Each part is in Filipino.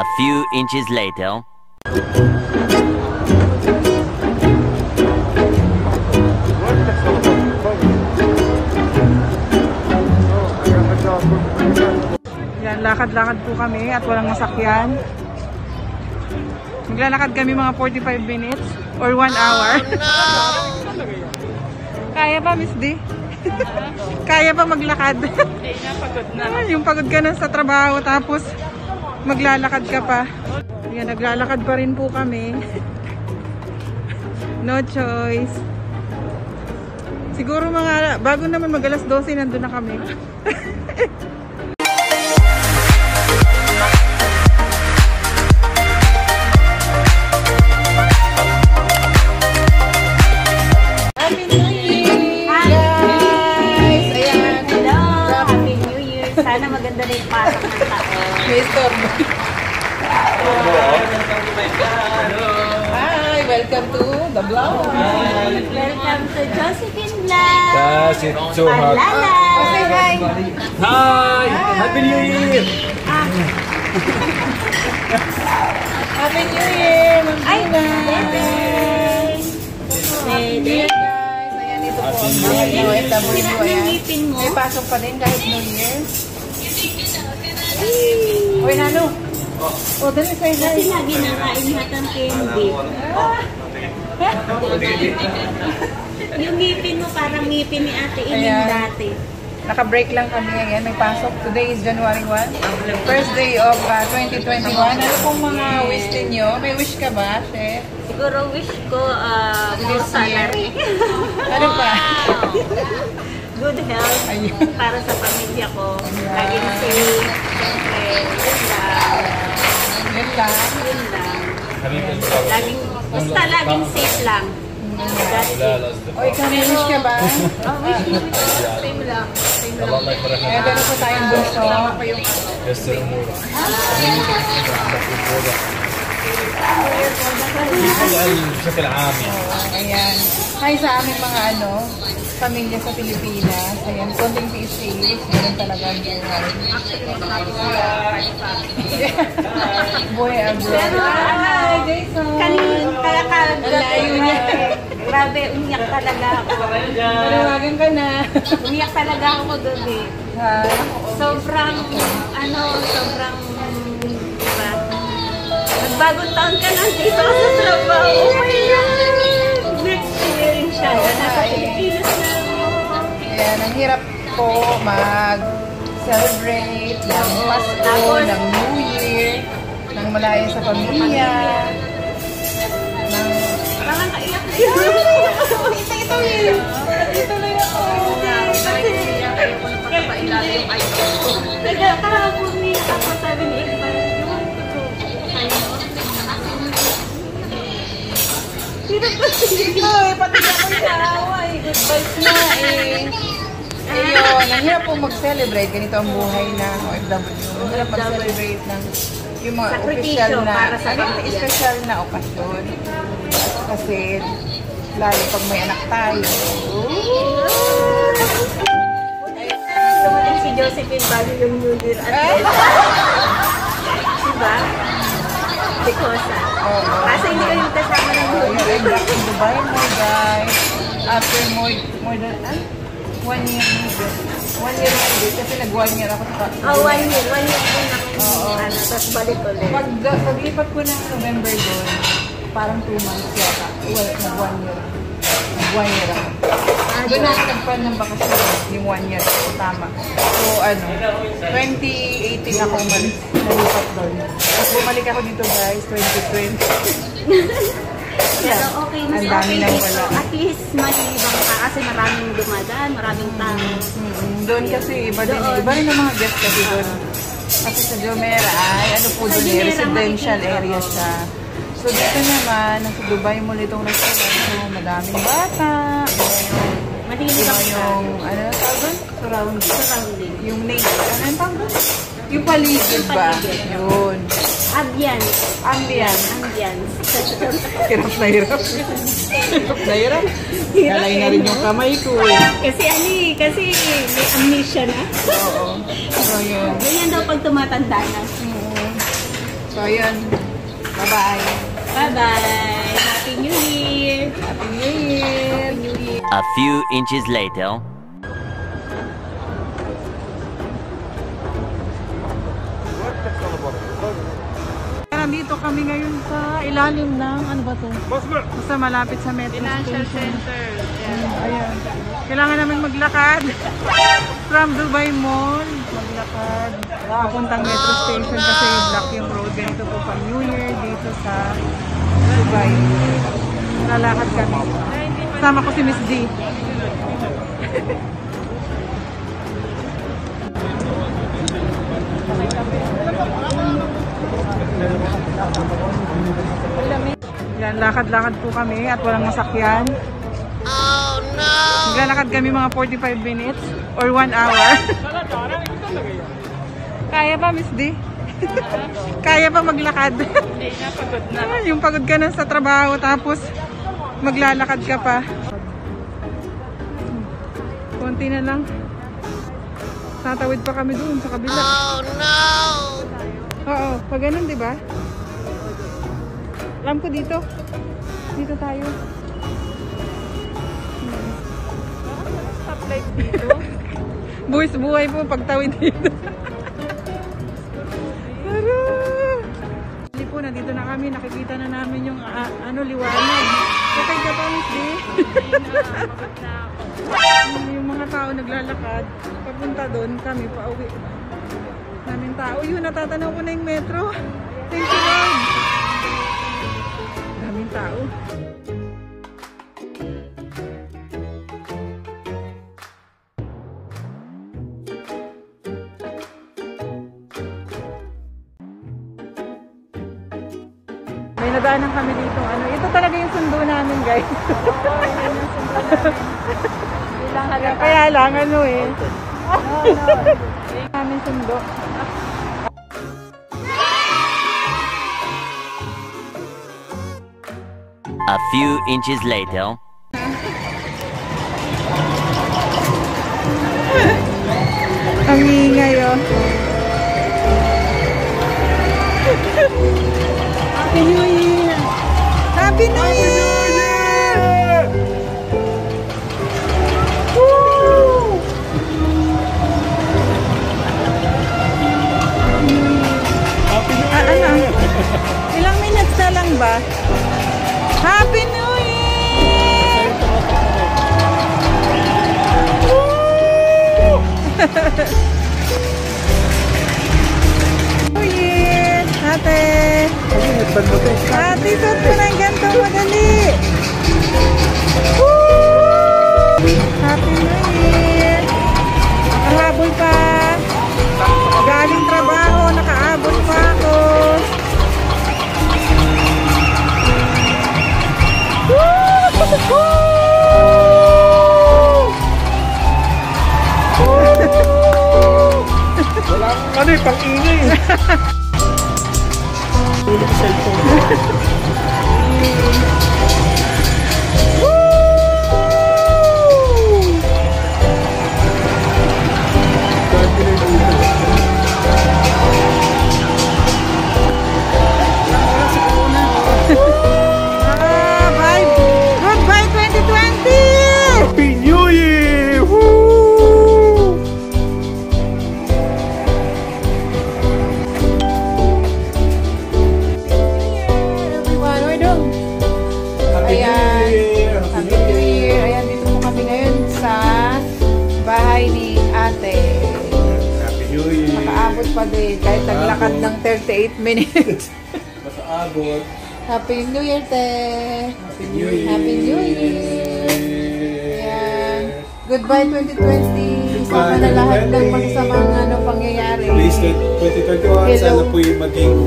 few inches later. Yan, lakad-lakad po kami at walang masakyan. Maglalakad kami mga 45 minutes or 1 hour. Kaya pa, Miss D? Kaya pa maglakad? Pagod na. Yung pagod ka na sa trabaho tapos maglalakad ka pa. Yan, naglalakad pa rin po kami. No choice. Siguro mga, bago naman mag alas 12, nandun na kami. Sana maganda na yung pasok ng tao. Mr. Hi! Welcome to the vlog. Welcome to Josephine Vlog. Yes, it's so hot. Palala. Say hi! Hi! Happy New Year! Happy New Year! Ay, Bebe! Bebe. Guys, ayan ito po. Happy New Mga Year. OFW, Sira ng ayan. ngipin mo. May pasok pa din kahit New Year. Uy, Nano! O, dali say hi! Kasi lagi nakain lahat ng candy. Yung ngipin mo parang ngipin ni Ate Iling Ayan. dati. Naka-break lang kami ngayon. May pasok. Today is January 1. First day of 2021. Ano pong mga wish ninyo? May wish ka ba, Chef? Siguro wish ko more salary. Ano pa? Good health Ayun. para sa pamilya ko. Laging safe. Siyempre, yun lang. Yun lang. Yun lang. Laging, basta laging safe lang. That's it. O, ikaw may wish ka ba? Oh, wish mo. Same lang. Same lang. Eh, meron po tayong bunso. Yes, sir. بشكل عام يعني. Ayan. Hi sa aming mga pamilya sa Pilipinas. Ayan, konting tiis-tiis. Ganun talaga ang buhay. Buhay abroad. Hi, Jason! Layo niya. Grabe, umiyak talaga ako. Panawagan ka na. Umiyak talaga ako gabi. Hi. Sobrang, diba? Nagbagong taon ka lang dito sa trabaho. Oh my God! Next year rin siya. Nasa Pilipinas na ako. Ayan, ang hirap po mag-celebrate ng Pasko, ng New Year, ng malaya sa pamilya, ng... Parang kaiyak na yun. Ito yun! Ito na yun ako! Ayoko na pagpapailala yung item ko. Kahapon niya ako sabi ni Iqbal, you want to go? Ito pati ako sa awa good vibes na Ayun, ang hirap po mag-celebrate. Ganito ang buhay ng OFW. Ang hirap mag-celebrate ng yung mga official na, para sa special na okasyon. Kasi, lalo pag may anak tayo. Dumating si Josephine bago yung New Year at diba? Because kasi hindi kayo kasama ng New Year. I'm back in Dubai, my guys. After more than 1 year maybe. 1 year maybe. Kasi nag-1 year ako sa 1 year. 1 year din ako. Tapos balik ulit. Paglipat ko ng November doon, parang 2 months yata. Well, nag-1 year. Nag-1 year ako. Doon ako nagpan ng bakasyon. Yung 1 year ako. Tama. So, 2018 ako umalis. Nalipat doon. Tapos bumalik ako dito guys, 2020. Pero okay na Ang siya. dami nang wala. At least malilibang ka kasi maraming dumadaan, maraming tao. Doon kasi iba din. Iba rin ang mga guests kasi doon. Kasi sa Jumeirah ay po Sa doon Jumeirah, residential makikita. area siya. So dito naman, nasa Dubai mo itong restaurant. So madaming bata. Malilibang ka. Yung, ano na tawag doon? Surrounding. Yung nature. Ano yung tawag doon? Yung paligid ba? Yun. Ambience. Ambience. Hirap na hirap. Hirap na hirap. Kalay na rin yung kamay ko eh. Kasi may amnesia na. Oo. So yun. Ganyan daw pag tumatanda na. So, ayun. Bye-bye. Bye-bye! Happy New Year! Happy New Year! A few inches later. Nandito kami ngayon sa ilalim ng, ano ba to? Basta malapit sa metro Financial station. Center. Ayan. Kailangan namin maglakad from Dubai Mall. Maglakad. Papuntang metro station kasi block yung road. Ganito po pang New Year dito sa Dubai. Lalakad kami. Kasama ko si Miss D. Yan, lakad-lakad po kami at walang masakyan. Oh no! Maglalakad kami mga 45 minutes or 1 hour. Kaya pa, Miss D? Kaya pa maglakad? Hindi na, pagod na. Yung pagod ka na sa trabaho tapos maglalakad ka pa. Konti na lang. Tatawid pa kami doon sa kabila. Oh no! Oo, pag ganun, di ba? Alam ko dito. Dito tayo. Stoplight dito. Buwis buhay po pagtawid dito. Tara! Hindi po, nandito na kami. Nakikita na namin yung liwanag. Okay ka pa, Miss D? Pagod na ako. Yung mga tao naglalakad. Papunta doon kami, pauwi. Daming tao. Yun, natatanaw ko na yung metro. Thank you, Lord. Daming tao. May nadaanan kami dito. Ito talaga yung sundo namin, guys. Ilang halata. Kaya lang, namin sundo. A few inches later. Ang ingay, oh. Happy New Year! Happy New Year! Woo! Ilang minutes na lang ba? Happy New Year! Woo! New Year! Ate! Ate, suot mo na yung ganito. Madali! Woo! Happy New Year! Nakahabol pa. Galing trabaho, nakaabot pa ako. Wala akong pang-ingay. Tulog sa cellphone. Bye! Goodbye 2020! Happy New Year! Woo! Everyone, we're done. Happy Ayan. New Year! Happy New Year! Ayan, dito po kami ngayon sa bahay ni ate. Happy New Year! Nakaabot pa din kahit naglakad ng 38 minutes. Nakaabot. Happy New Year, te! Happy New Year! Happy New Year! Ayan. Goodbye 2020! Sana na lahat ng masasamang pangyayari. Please, 2021, Hello. sana po yung maging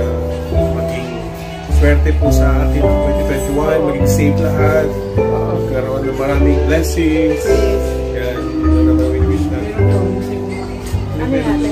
swerte po sa atin 2021, maging safe lahat, magkaroon ng maraming blessings. Yan, ito naman wish natin. Ano natin?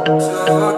to